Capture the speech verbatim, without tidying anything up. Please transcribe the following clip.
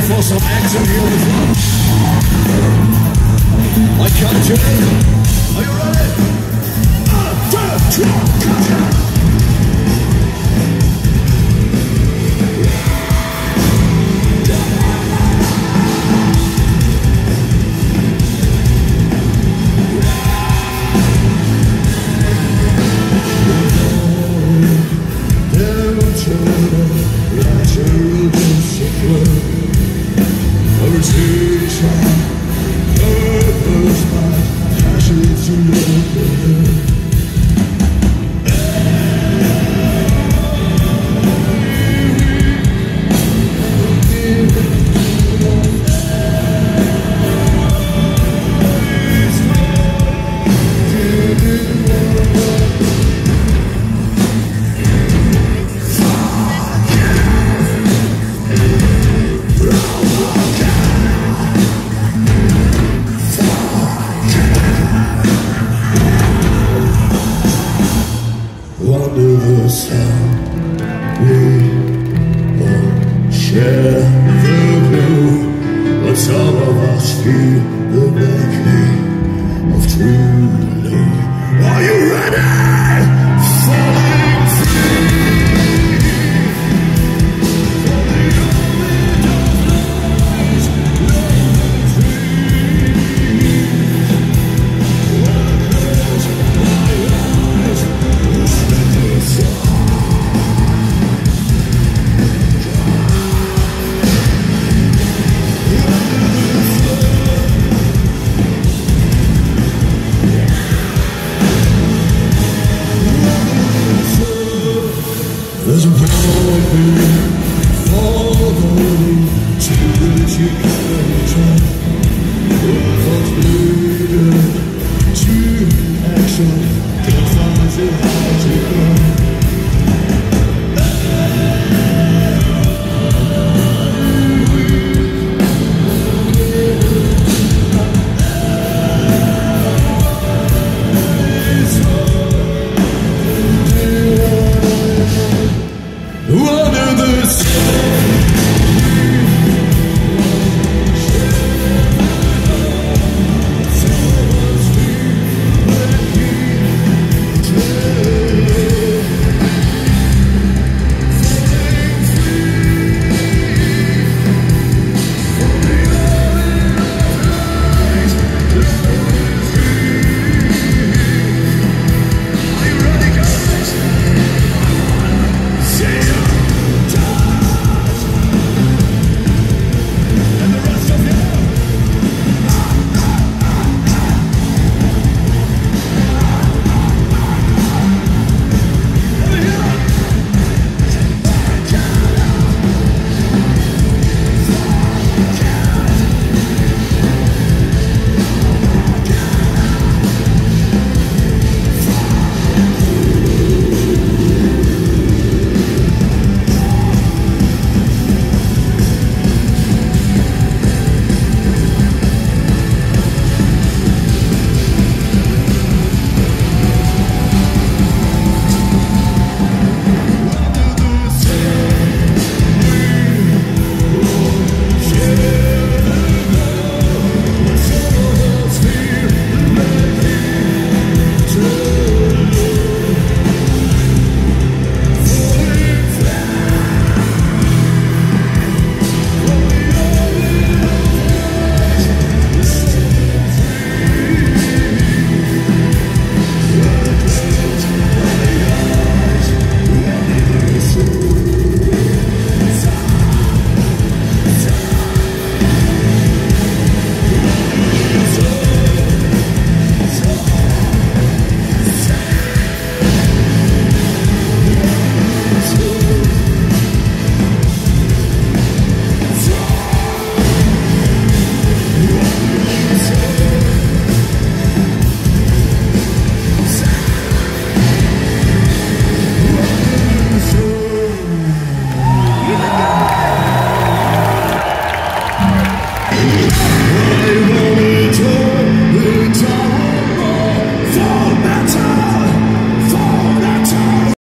for some action here on the front. I can't do it. Are you ready? One, two, three, go! Under the sun, we all share the blue, but some of us feel the backing of true love. Are you ready? Falling free. There's a broken falling to which you can try. Thoughts leading to action, can't find it.